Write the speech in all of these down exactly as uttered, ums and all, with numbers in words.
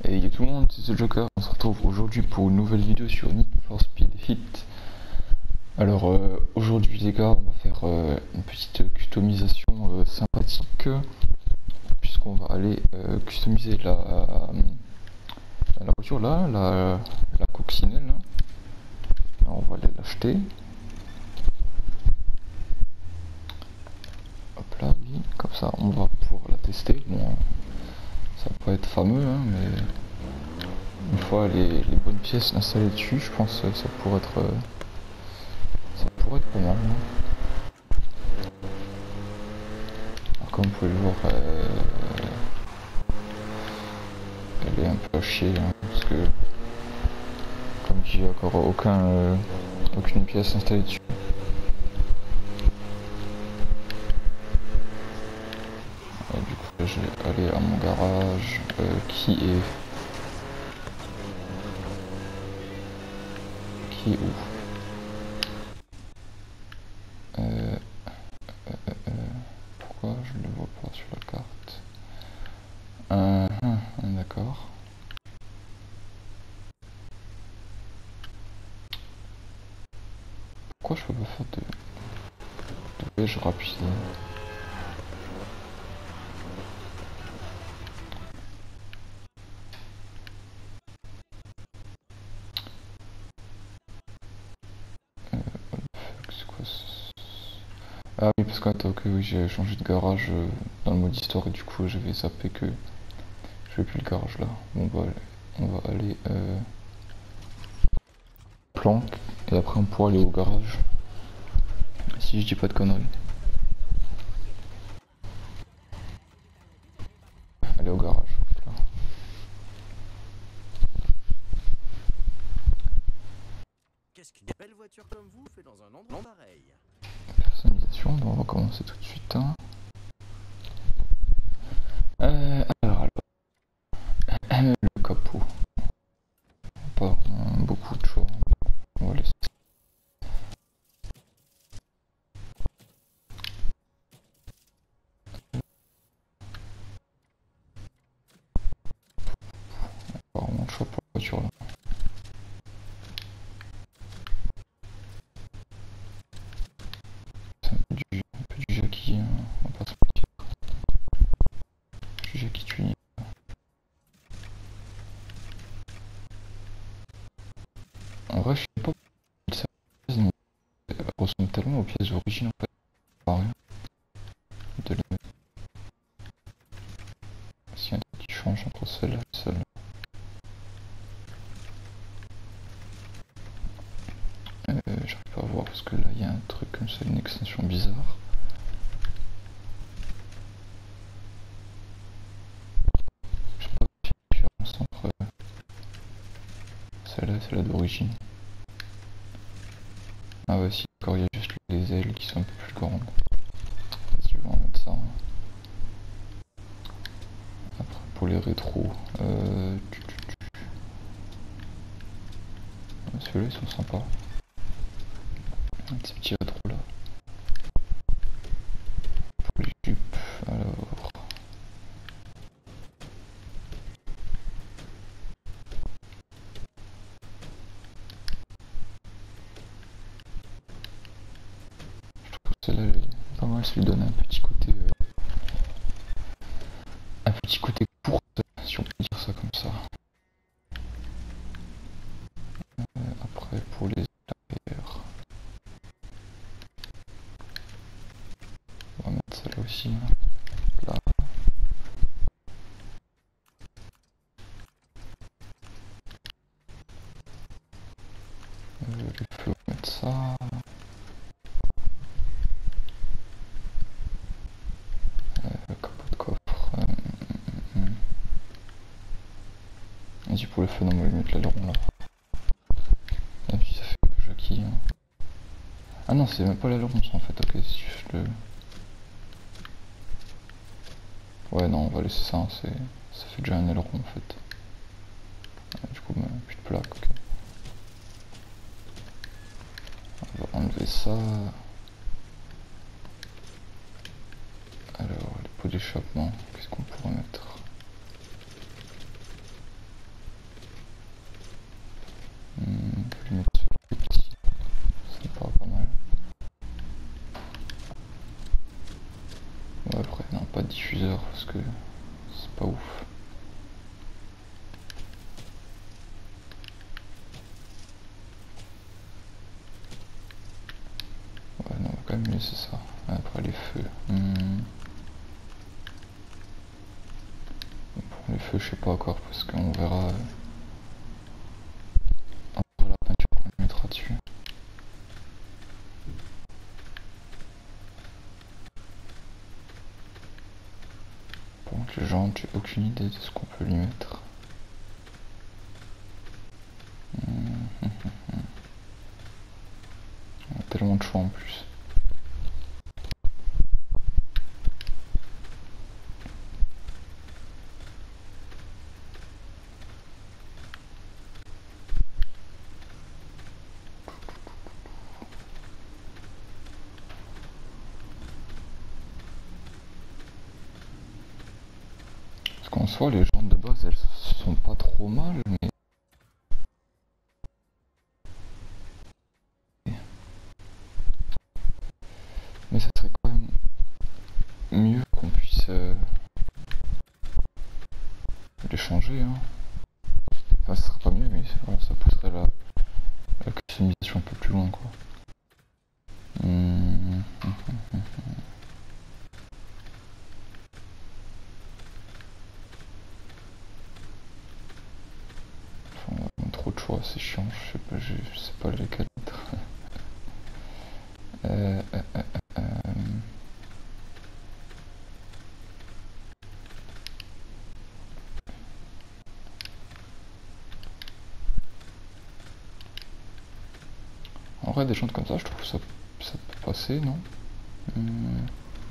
Et yo tout le monde, c'est The Joker, on se retrouve aujourd'hui pour une nouvelle vidéo sur Need for Speed Heat. Alors euh, aujourd'hui les gars, on va faire euh, une petite customisation euh, sympathique, puisqu'on va aller euh, customiser la, la voiture là, la, la coccinelle là. Alors, on va aller l'acheter. Hop là, oui, comme ça on va pouvoir la tester. Bon, ça va pas être fameux, hein, mais une fois les, les bonnes pièces installées dessus, je pense que ça pourrait être euh, ça pourrait être pas mal. Hein. Alors, comme vous pouvez le voir, euh, elle est un peu à chier, hein, parce que comme j'ai encore aucun euh, aucune pièce installée dessus. Et du coup là, je vais aller à mon garage euh, qui est qui est où euh, euh, euh, pourquoi je ne le vois pas sur la carte? euh, hum, D'accord. Pourquoi je peux pas faire de, de beige rapide? euh, C'est quoi ça? Ah oui, parce que attends, ok, oui, j'ai changé de garage euh, dans le mode histoire et du coup j'avais zappé que je vais plus le garage là. Bon bah on va aller euh, planque et après on pourra aller au garage. Si je dis pas de conneries. Aller au garage. Là. Qu'est-ce qu'une belle voiture comme vous fait dans un endroit pareil? Personnalisation, donc on va commencer tout de suite. Hein. Euh, alors, alors. Le capot. Pas euh, beaucoup de choix. On va laisser. Pas vraiment de choix pour la voiture là. C'est un peu du, un peu du Jackie, hein, on va pas se mentir. Du Jackie tuning. En vrai, je sais pas pourquoi ça ressemble tellement aux pièces d'origine en fait. Pas rien. De les... S'il y a un truc qui change entre celle-là et celle-là. Euh, J'arrive pas à voir parce que là il y a un truc comme ça, une extension bizarre. Je sais pas la différence entre celle-là et celle-là d'origine. Ah ouais, si, d'accord, il y a juste les ailes qui sont un peu plus grandes. Vas-y, on va mettre ça. Après, pour les rétros, euh... ceux-là ils sont sympas. Un petit petit rétro là. Pour les jupes, alors. Je trouve que celle-là elle est pas mal, ça lui donne un petit côté. Euh... Un petit côté courte, si on peut dire ça comme ça. Euh, après, pour les arrières, on va mettre celle-là aussi. Hein. Là. Euh, les feux, on va mettre ça. Euh, capot de coffre. Euh, hum, hum. Vas-y, pour le feu, on va lui mettre l'aileron là. Même si ça fait un peu Jackie. Hein. Ah non, c'est même pas l'aileron ça en fait, ok, c'est juste le... Ouais, non, on va laisser ça, hein. Ça fait déjà un aileron en fait. Du coup, bah, plus de plaque, ok. On va enlever ça. Alors, les pots d'échappement, qu'est-ce qu'on pourrait mettre? diffuseur parce que c'est pas ouf. Ouais, non, quand même mieux, c'est ça. Après les feux. Hmm. Pour les feux, je sais pas encore parce qu'on verra. Euh... Après la peinture qu'on mettra dessus. Par contre, les jantes, j'ai aucune idée de ce qu'on peut lui mettre. Hmm. On a tellement de choix en plus. Parce qu'en soi, les jantes de base, elles sont pas trop mal, mais... Mais ça serait quand même mieux qu'on puisse euh, les changer, hein. Enfin, ça serait pas mieux, mais voilà, ça pousserait la, la customisation un peu plus loin, quoi. Mmh. Enfin, on a trop de choix, c'est chiant, je sais pas, je, je sais pas lesquels mettre. euh, euh, euh, euh. En vrai, des jantes comme ça, je trouve que ça, ça peut passer, non? Mmh.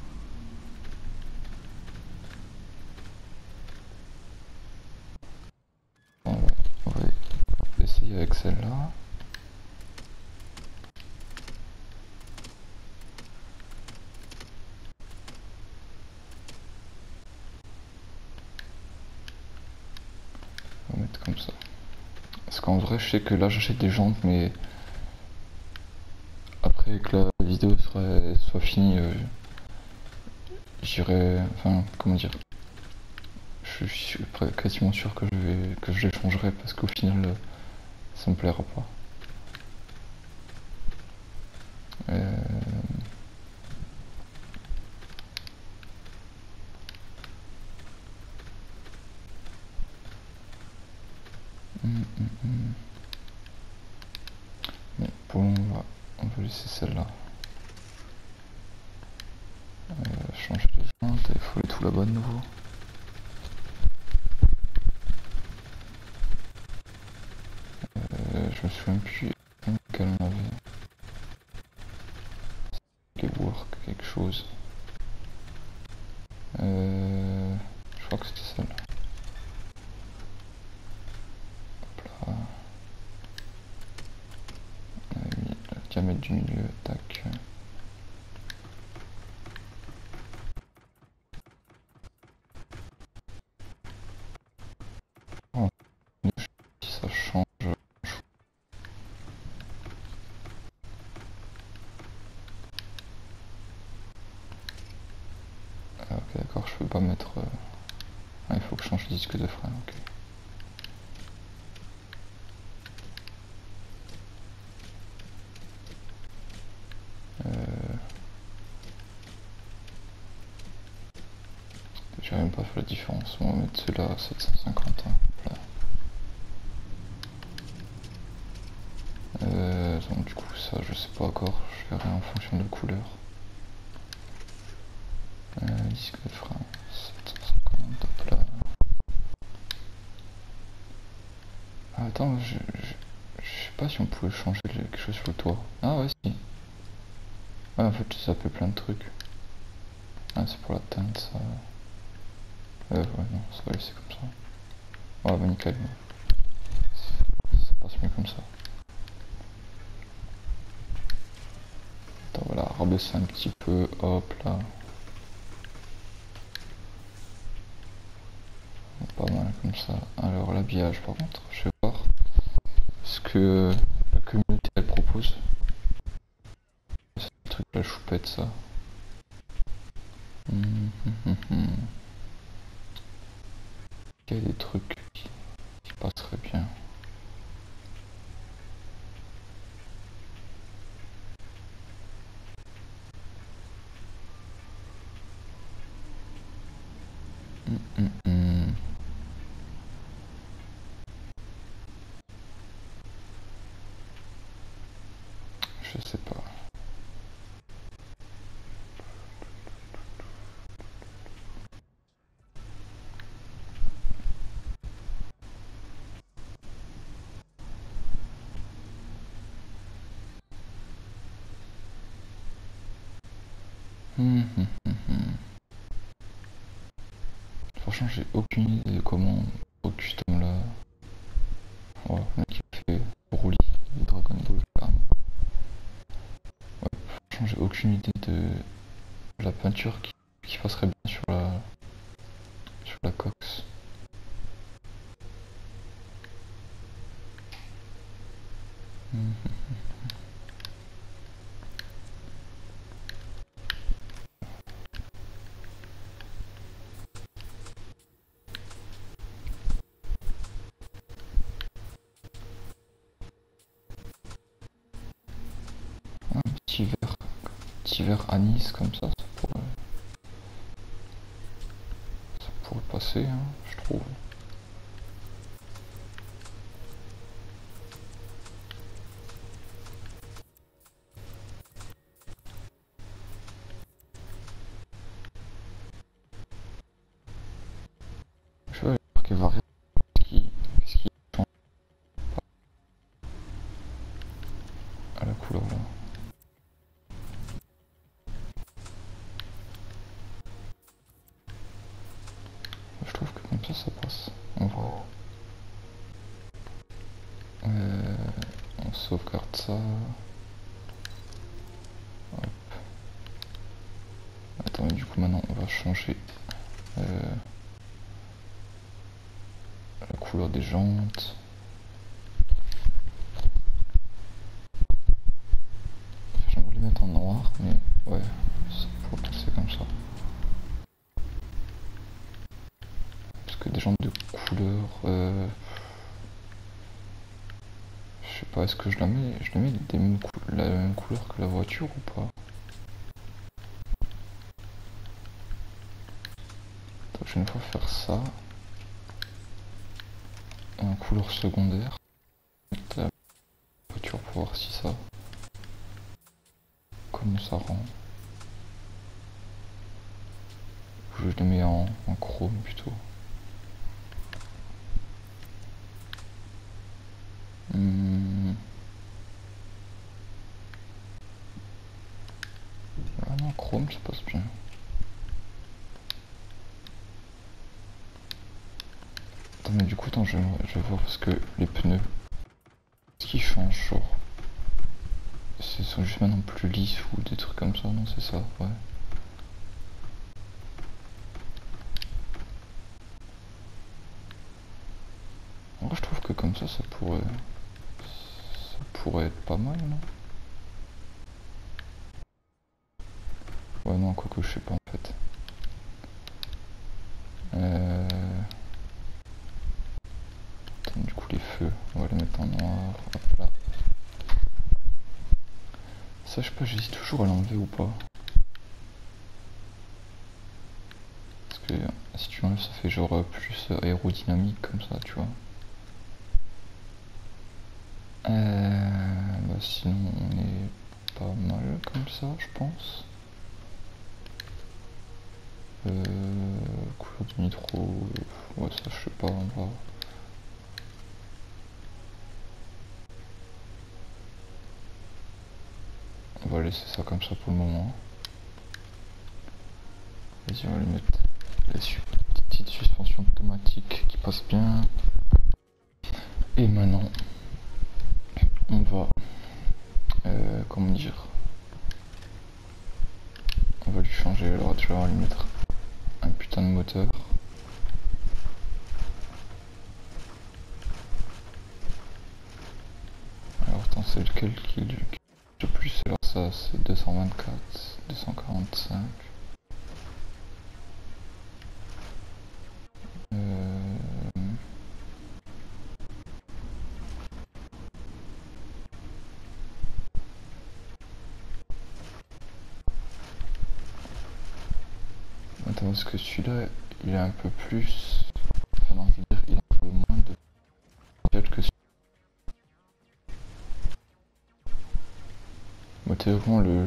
On va, on va essayer avec celle-là. On va mettre comme ça. Parce qu'en vrai, je sais que là, j'achète des jantes, mais après que la vidéo serait, soit finie, euh, j'irai, enfin, comment dire, je suis quasiment sûr que je vais, que je les changerai parce qu'au final, euh, ça me plaira pas. Euh... Hum, hum, hum. Mais pour on va, on va laisser celle-là. Euh, changer les jantes, il faut les tout là-bas de nouveau. Euh, je me souviens plus quelle on avait. Work, quelque chose. Euh, je crois que c'était celle-là. Hop là. On a mis le diamètre du milieu, tac. Oh, si ça change. Ah, ok, d'accord, je peux pas mettre. Euh... Ah, il faut que je change le disque de frein, ok. Euh... J'ai même pas fait la différence, on va mettre celui-là à sept cent cinquante. Hein. Là. Euh, donc du coup ça je sais pas encore, je verrai en fonction de la couleur. Euh, disque de frein, sept cent cinquante, hop là. Ah, attends, je, je, je sais pas si on pouvait changer quelque chose sur le toit. Ah ouais si. Ouais en fait ça fait plein de trucs. Ah c'est pour la teinte ça. Euh, ouais non, ça va laisser comme ça. Ouais bah nickel. Ça passe mieux comme ça. Attends voilà, rabaisser un petit peu, hop là. Pas mal comme ça. Alors l'habillage par contre, je vais voir ce que la communauté elle propose. C'est le truc la choupette ça. Mmh, mmh, mmh. qu'il y a des trucs qui, qui passeraient bien. Hum, hum, hum. Je sais pas. Hum, hum, hum, hum. Franchement, j'ai aucune idée de comment au custom là. Oh, le mec qui fait roulis de Dragon Ball. Ah. Ouais, franchement, j'ai aucune idée de la peinture qui, qui passerait bien sur la sur la cox. Hum, hum. Un petit verre, petit verre anis comme ça, ça pourrait, ça pourrait passer, hein, je trouve. Je vais aller marquer variable. Qu'est-ce qui, qu'est-ce qui change à la couleur là? Je trouve que comme ça, ça passe. On voit. Euh, on sauvegarde ça. Hop. Attends, mais du coup maintenant on va changer euh, la couleur des jantes. J'aimerais les mettre en noir, mais ouais, ça pourrait passer comme ça. Parce que des jantes de couleur, euh, je sais pas, est-ce que je la mets, je la mets des mêmes la même couleur que la voiture ou pas? La prochaine fois faire ça en couleur secondaire. La voiture pour voir si ça, comment ça rend. Je les mets en, en chrome plutôt. Hum. Ah non, chrome ça passe bien. Attends, mais du coup, attends, je, je vais voir parce que les pneus, ce qui change, genre, ce sont juste maintenant plus lisses ou des trucs comme ça, non, c'est ça, ouais. En vrai, je trouve que comme ça, ça pourrait, ça pourrait être pas mal, non? Ouais, non, quoi que je sais pas en fait. Euh... Attends, du coup, les feux, on va les mettre en noir, hop là. Ça, je sais pas, j'hésite toujours à l'enlever ou pas. Parce que si tu l'enlèves, ça fait genre plus aérodynamique comme ça, tu vois. Euh... Bah, sinon, on est pas mal comme ça, je pense. Euh... Couleur de nitro, ouais, ça, je sais pas, on va... On va laisser ça comme ça pour le moment. Vas-y, on va lui mettre la petite suspension automatique qui passe bien. Et maintenant, on va, euh, comment dire, on va lui changer. Alors déjà, on va lui mettre un putain de moteur. Alors attends, c'est lequel qui est le plus? Alors ça, c'est deux cent vingt-quatre, deux cent quarante-cinq. Euh, Tandis que celui-là, il est un peu plus... Enfin non, je veux dire, il a un peu moins de potentiel que celui-là. Moi, théoriquement, le...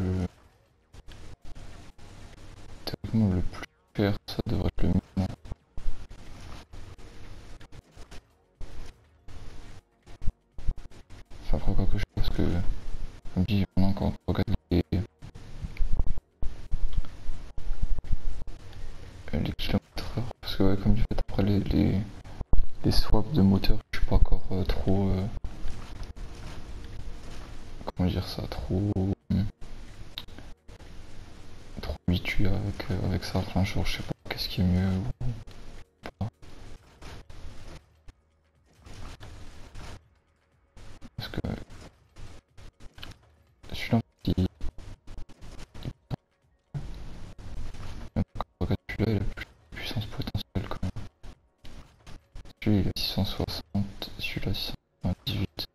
Théoriquement, le plus cher, ça devrait être le minimum. Enfin, après quoi que je pense que... Comme dit, on a encore regardé les... les kilomètres heure. Parce que ouais, comme du fait, après les... les... les swaps de moteur, je suis pas encore euh, trop... Euh... Comment dire ça, trop... Hmm, trop habitué avec, euh, avec ça. Enfin, genre, je sais pas qu'est-ce qui est mieux ou pas. Parce que... Celui-là, il... Celui-là, il a plus de puissance potentielle quand même. Celui-là, il a six cent soixante, celui-là, six cent quatre-vingt-dix-huit.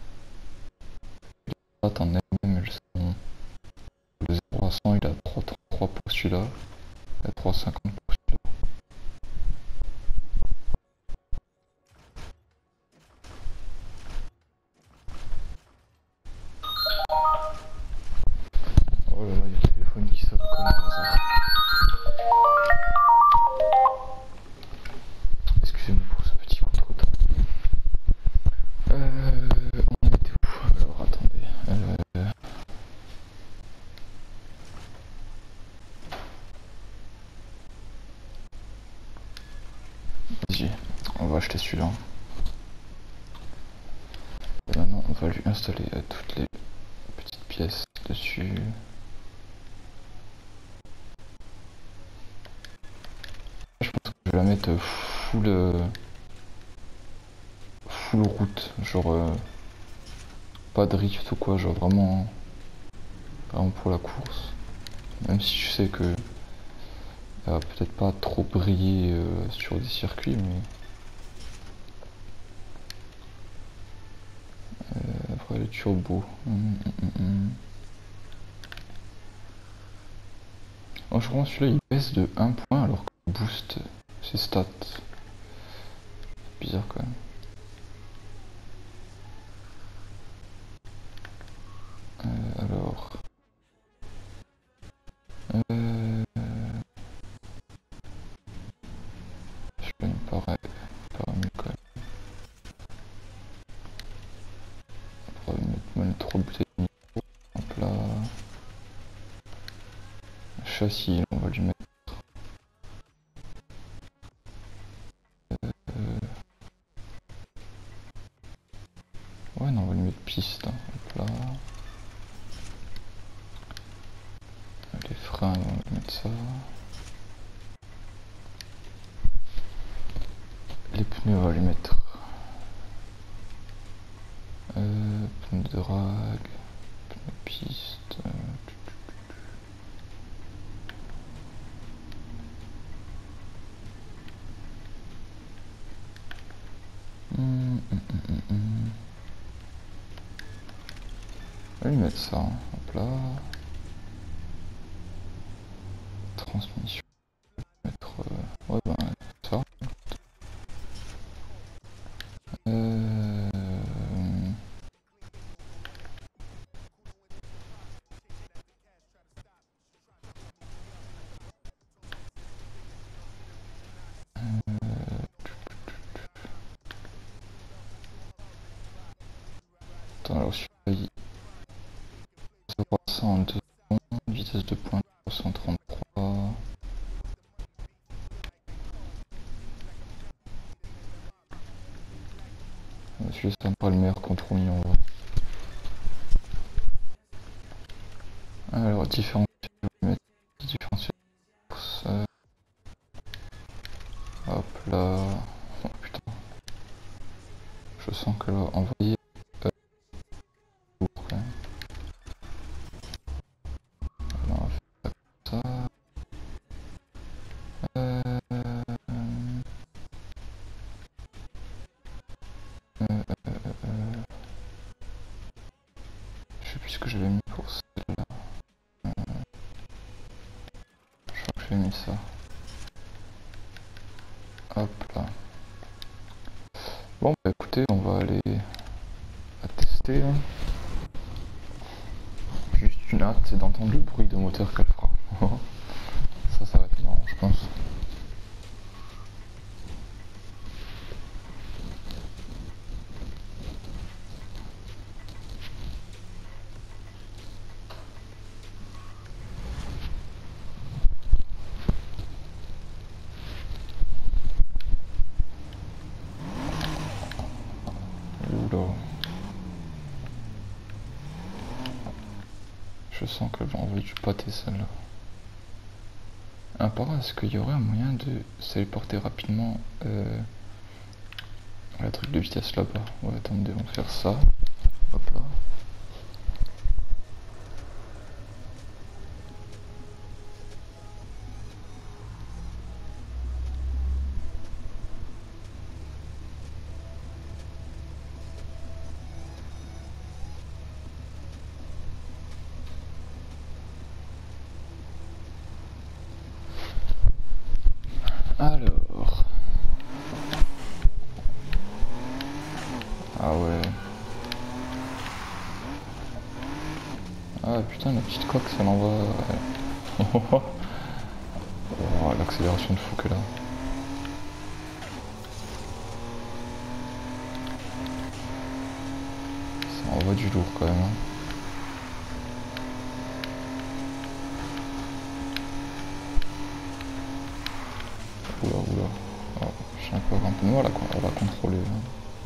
Là, t'en as même, elles sont... Le zéro à cent, il a trois virgule trente-trois pour celui-là, il a trois virgule cinquante pour celui-là. Oh là là, il y a le téléphone qui sonne comme par hasard. Excusez-moi pour ce petit contretemps. Euh... On en était où? Alors attendez. Euh... Vas-y, on va acheter celui-là. Et maintenant on va lui installer euh, toutes les petites pièces dessus. Je pense que je vais la mettre full... Euh... full route, genre... Euh... Pas drift ou quoi, genre vraiment... Vraiment pour la course. Même si je sais que... Elle va peut-être pas trop briller euh, sur des circuits, mais... Euh, après les turbos. Hum, hum, hum. Oh, je crois que celui-là il baisse de un point alors que boost ses stats. Bizarre quand même. Euh, alors... Euh... Celui-là il me paraît, il me paraît mieux quand même. On va mettre, mettre trois bouteilles de micro. Hop là. Châssis, on va lui mettre. Euh... Ouais, non, on va lui mettre piste. Hein. Hop là. Les freins, on va mettre ça. Les pneus, on va lui mettre. Euh, pneus de drag, pneus piste. Euh... Hum, hum, hum, hum. On va lui mettre ça. Hein. Hop là. Transmission. Mettre. Euh... Ouais, ben, ça. Euh... Attends, alors celui-là, il zéro à cent en deux secondes, vitesse de pointe trois cent trente-trois. Celui-là, ça me paraît le meilleur contrôle en vrai. Alors, différents différentiels. Euh... Hop là. Oh putain. Je sens que là, envoyer. Euh... Quand même. Alors, on va faire ça. Euh... Euh, euh, euh... Je sais plus ce que j'avais mis pour celle-là. Euh... Je crois que j'avais mis ça. Hop là. Bon bah écoutez, on va aller à tester. Juste une hâte, c'est d'entendre le bruit de moteur qu'elle fera. Ça, ça va être marrant, je pense. Oula. Je sens qu'elle va envoyer du pâté celle-là. Apparemment, est-ce qu'il y aurait un moyen de se téléporter rapidement euh, la truc de vitesse là-bas? Ouais, attendez, on va faire ça. Hop là. Alors. Ah ouais. Ah putain, la petite coque, ça l'envoie. Oh, l'accélération de fou que là. Ça envoie du lourd quand même. Hein. Oula, oula. Oh, je suis un peu un peu noir là, quoi. On va contrôler. Hein.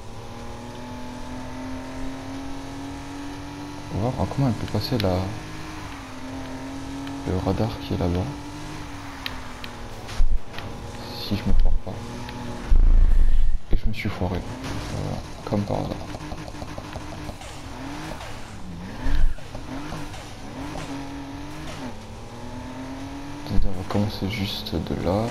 On va voir comment elle peut passer la... le radar qui est là-bas. Si je me foire pas. Et je me suis foiré. Voilà. Comme par hasard. On va commencer juste de là.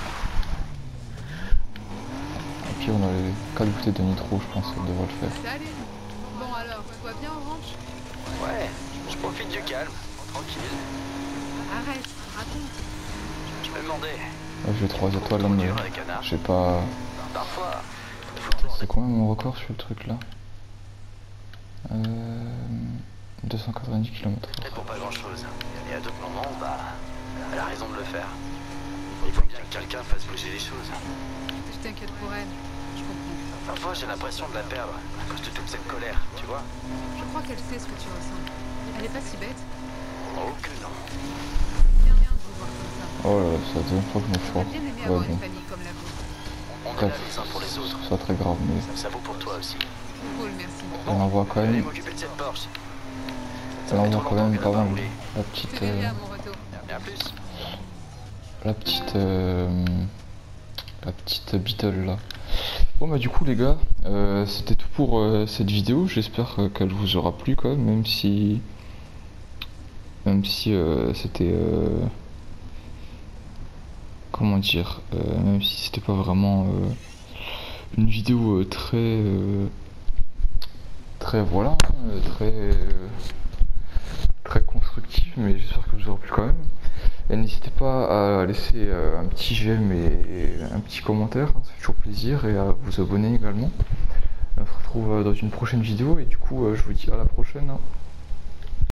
Et puis on a les quatre bouteilles de nitro, je pense que ça devrait le faire. Salut. Bon alors, tu vas bien en ranch? Ouais, je profite du calme, tranquille. Arrête, raconte. Je me demandais, Là, j'ai trois étoiles là, mais j'ai pas... parfois, C'est combien mon record sur le truc là? euh... deux cent quatre-vingt-dix kilomètres peut-être pour pas grand chose. Et à d'autres moments, bah, elle a raison de le faire. Il faut bien que quelqu'un fasse bouger les choses. Je t'inquiète pour elle. Je comprends. Parfois, j'ai l'impression de la perdre à cause de toute cette colère, tu vois. Je crois qu'elle sait ce que tu ressens. Elle est pas si bête. Oh que non. Bien bien de vous voir comme ça. Oh là là, c'est la deuxième fois que je me J'aurais foire. bien aimé Ouais avoir bon, une famille comme la vôtre. On est bref, là les uns pour les je autres. trouve ça très grave, mais Ça vaut pour toi aussi. Cool, merci. elle envoie quand Allez même... m'occuper de cette Porsche. Elle envoie quand même pas mal la Je petite... te verrai Euh... à mon retour. Et à plus. La petite... Euh... La petite Beetle là. Bon bah du coup les gars, euh, c'était tout pour euh, cette vidéo, j'espère euh, qu'elle vous aura plu quand même, même si... Même si euh, c'était... Euh... Comment dire euh, Même si c'était pas vraiment euh, une vidéo euh, très... Euh, très voilà, euh, très... Euh, très constructive, mais j'espère que vous aura plu quand même. Et n'hésitez pas à laisser euh, un petit j'aime et un petit commentaire, hein, ça fait toujours plaisir, et à vous abonner également. On se retrouve euh, dans une prochaine vidéo, et du coup euh, je vous dis à la prochaine. Hein.